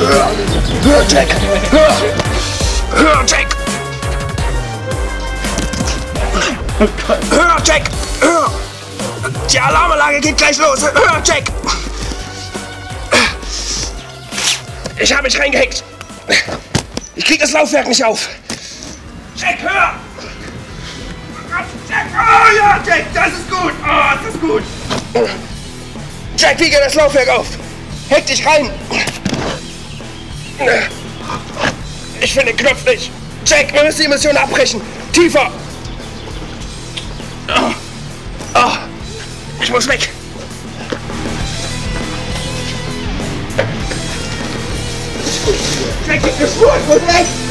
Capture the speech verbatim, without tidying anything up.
Hör! Hör, Jack! Hör! Hör, Jack! Hör, Jack! Hör! Die Alarmanlage geht gleich los! Hör, Jack! Ich habe mich reingehackt! Ich krieg das Laufwerk nicht auf! Jack, hör! Jack! Oh ja, Jack! Das ist gut! Oh, das ist gut! Jack, wie geht das Laufwerk auf? Hack dich rein! Ich finde den Knopf nicht! Jack, wir müssen die Mission abbrechen! Tiefer! Oh. Oh. Ich muss weg! Jack, gib mir Spur! Ich muss weg!